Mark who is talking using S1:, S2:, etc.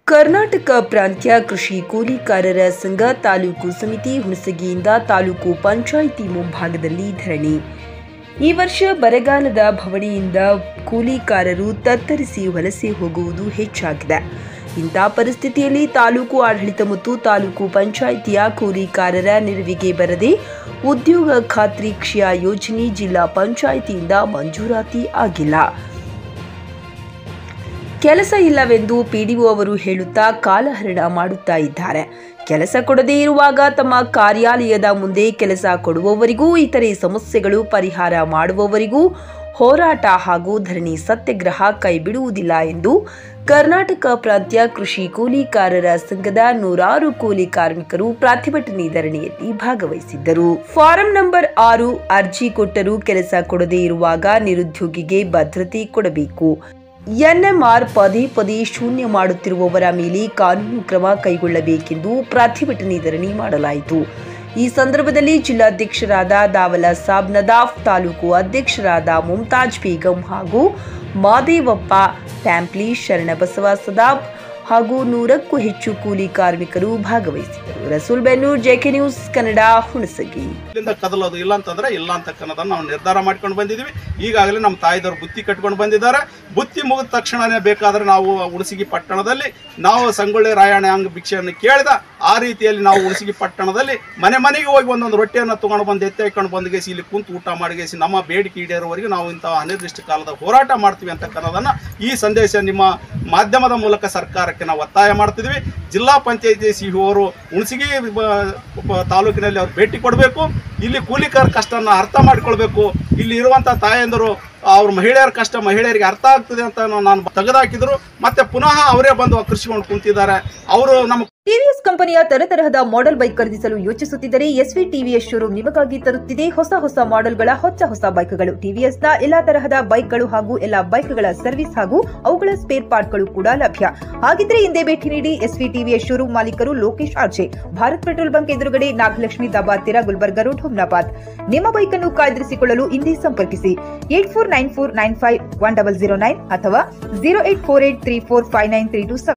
S1: ಕರ್ನಾಟಕ ಪ್ರಾಂತ್ಯ ಕೃಷಿ ಕೂಲಿಕಾರರ ಸಂಘ ತಾಲೂಕು ಸಮಿತಿ ಹುಣಸಗಿಯಿಂದ ತಾಲೂಕು ಪಂಚಾಯಿತಿ ಮುಂಭಾಗದಲ್ಲಿ ಧರಣಿ. ಈ ವರ್ಷ ಬರಗಾಲದ ಭವಣೆಯಿಂದ ಕೂಲಿಕಾರರು ತತ್ತರಿಸಿ ವಲಸೆ ಹೋಗುವುದು ಹೆಚ್ಚಾಗಿದೆ. ಇಂಥ ಪರಿಸ್ಥಿತಿಯಲ್ಲಿ ತಾಲೂಕು ಆಡಳಿತ ಮತ್ತು ತಾಲೂಕು ಪಂಚಾಯಿತಿಯ ಕೂಲಿಕಾರರ ನೆರವಿಗೆ ಬರದೆ ಉದ್ಯೋಗ ಖಾತ್ರಿ ಕ್ಷಯ ಯೋಜನೆ ಜಿಲ್ಲಾ ಪಂಚಾಯಿತಿಯಿಂದ ಮಂಜೂರಾತಿ ಆಗಿಲ್ಲ. ಕೆಲಸ ಇಲ್ಲವೆಂದು ಪಿಡಿಒ ಅವರು ಹೇಳುತ್ತಾ ಕಾಲಹರಣ ಮಾಡುತ್ತಾ ಇದ್ದಾರೆ. ಕೆಲಸ ಕೊಡದೇ ಇರುವಾಗ ತಮ್ಮ ಕಾರ್ಯಾಲಯದ ಮುಂದೆ ಕೆಲಸ ಕೊಡುವವರಿಗೂ ಇತರೆ ಸಮಸ್ಯೆಗಳು ಪರಿಹಾರ ಮಾಡುವವರಿಗೂ ಹೋರಾಟ ಹಾಗೂ ಧರಣಿ ಸತ್ಯಾಗ್ರಹ ಕೈಬಿಡುವುದಿಲ್ಲ ಎಂದು ಕರ್ನಾಟಕ ಪ್ರಾಂತ್ಯ ಕೃಷಿ ಕೂಲಿಕಾರರ ಸಂಘದ ನೂರಾರು ಕೂಲಿ ಕಾರ್ಮಿಕರು ಪ್ರತಿಭಟನೆ ಧರಣಿಯಲ್ಲಿ ಭಾಗವಹಿಸಿದ್ದರು. ಫಾರಂ ನಂಬರ್ 6 ಅರ್ಜಿ ಕೊಟ್ಟರೂ ಕೆಲಸ ಕೊಡದೇ ಇರುವಾಗ ನಿರುದ್ಯೋಗಿಗೆ ಭದ್ರತೆ ಕೊಡಬೇಕು. ಎನ್ಎಂಆರ್ ಪದೇ ಪದೇ ಶೂನ್ಯ ಮಾಡುತ್ತಿರುವವರ ಮೇಲೆ ಕಾನೂನು ಕ್ರಮ ಕೈಗೊಳ್ಳಬೇಕೆಂದು ಪ್ರತಿಭಟನೆ ಧರಣಿ ಮಾಡಲಾಯಿತು. ಈ ಸಂದರ್ಭದಲ್ಲಿ ಜಿಲ್ಲಾಧ್ಯಕ್ಷರಾದ ದಾವಲ ಸಾಬ್ ನದಾಫ್, ತಾಲೂಕು ಅಧ್ಯಕ್ಷರಾದ ಮುಮ್ತಾಜ್ ಬೇಗಂ ಹಾಗೂ ಮಾದೇವಪ್ಪ ಟ್ಯಾಂಪ್ಲಿ, ಶರಣಬಸವ ಸದಾಬ್ ಹಾಗೂ 100ಕ್ಕೂ ಹೆಚ್ಚು ಕೂಲಿ ಕಾರ್ಮಿಕರು ಭಾಗವಹಿಸಿದ್ದರು. Rasool Bennur, JK news Kannada, Hunasagi.
S2: ಕದಲೋದು ಇಲ್ಲ ಅಂತಂದ್ರೆ ಇಲ್ಲ ಅಂತಕ್ಕನ್ನೋದನ್ನ ನಾವು ನಿರ್ಧಾರ ಮಾಡ್ಕೊಂಡು ಬಂದಿದ್ದೀವಿ. ಈಗಾಗಲೇ ನಮ್ಮ ತಾಯಿದವರು ಬುತ್ತಿ ಕಟ್ಕೊಂಡು ಬಂದಿದ್ದಾರೆ. ಬುತ್ತಿ ಮುಗಿದ ತಕ್ಷಣನೇ ಬೇಕಾದ್ರೆ ನಾವು ಹುಣಸಗಿ ಪಟ್ಟಣದಲ್ಲಿ ನಾವು ಸಂಗೊಳ್ಳಿ ರಾಯಣ್ಣ ಹಂಗ ಭಿಕ್ಷೆಯನ್ನು ಕೇಳಿದ ಆ ರೀತಿಯಲ್ಲಿ ನಾವು ಹುಣಸಗಿ ಪಟ್ಟಣದಲ್ಲಿ ಮನೆ ಮನೆಗೆ ಹೋಗಿ ಒಂದೊಂದು ರೊಟ್ಟಿಯನ್ನು ತಗೊಂಡು ಬಂದು ಎತ್ತಾಕೊಂಡು ಬಂದ್ಗೇಸಿ ಇಲ್ಲಿ ಕುಂತು ಊಟ ಮಾಡಿಗೇಸಿ ನಮ್ಮ ಬೇಡಿಕೆ ಈಡೇರುವವರೆಗೆ ನಾವು ಇಂತಹ ಅನಿರ್ದಿಷ್ಟ ಕಾಲದ ಹೋರಾಟ ಮಾಡ್ತೀವಿ ಅಂತಕ್ಕನ್ನೋದನ್ನ ಈ ಸಂದೇಶ ನಿಮ್ಮ ಮಾಧ್ಯಮದ ಮೂಲಕ ಸರ್ಕಾರಕ್ಕೆ ನಾವು ಒತ್ತಾಯ ಮಾಡ್ತಿದ್ವಿ. ಜಿಲ್ಲಾ ಪಂಚಾಯತಿ ಸಿಇಒ ಅವರು ಹುಣಸಗಿ ತಾಲೂಕಿನಲ್ಲಿ ಅವ್ರು ಭೇಟಿ ಕೊಡಬೇಕು. ಇಲ್ಲಿ ಕೂಲಿಕಾರ ಕಷ್ಟನ ಅರ್ಥ ಮಾಡಿಕೊಳ್ಬೇಕು. ಇಲ್ಲಿ ಇರುವಂಥ ತಾಯಂದರು ಅವ್ರ ಮಹಿಳೆಯರ ಕಷ್ಟ ಮಹಿಳೆಯರಿಗೆ ಅರ್ಥ ಆಗ್ತದೆ ಅಂತ ನಾನು ತೆಗೆದುಹಾಕಿದ್ರು. ಮತ್ತೆ ಪುನಃ ಅವರೇ ಬಂದು ಕೃಷಿಕೊಂಡು ಕುಂತಿದ್ದಾರೆ. ಅವರು ನಮ್ಮ
S1: ಟಿವಿಎಸ್ ಕಂಪನಿಯ ತರತರಹದ ಮಾಡೆಲ್ ಬೈಕ್ ಖರೀದಿಸಲು ಯೋಚಿಸುತ್ತಿದ್ದರೆ ಎಸ್ವಿ ಟಿವಿಎಸ್ ಶೋರೂಮ್ ನಿಮಗಾಗಿ ತರುತ್ತಿದೆ ಹೊಸ ಮಾಡೆಲ್ಗಳ ಹೊಸ ಬೈಕ್ಗಳು. ಟಿವಿಎಸ್ನ ಎಲ್ಲಾ ತರಹದ ಬೈಕ್ಗಳು ಹಾಗೂ ಎಲ್ಲಾ ಬೈಕ್ಗಳ ಸರ್ವಿಸ್ ಹಾಗೂ ಅವುಗಳ ಸ್ಪೇರ್ ಪಾರ್ಟ್ಗಳು ಕೂಡ ಲಭ್ಯ. ಹಾಗಿದ್ರೆ ಹಿಂದೆ ಭೇಟಿ ನೀಡಿ. ಎಸ್ವಿ ಟಿವಿಎಸ್ ಶೋರೂಮ್ ಮಾಲೀಕರು Lokesh RJ, Bharat petrol bunk ಎದುರುಗಡೆ, ನಾಗಲಕ್ಷ್ಮಿ ದಾಬಾ ತೀರ, ಗುಲ್ಬರ್ಗಾ ರೋಡ್, ಹುಮ್ನಾಬಾದ್. ನಿಮ್ಮ ಬೈಕ್ ಅನ್ನು ಕಾಯ್ದಿರಿಸಿಕೊಳ್ಳಲು ಹಿಂದೆ ಸಂಪರ್ಕಿಸಿ 8494951009 ಅಥವಾ 0848345932.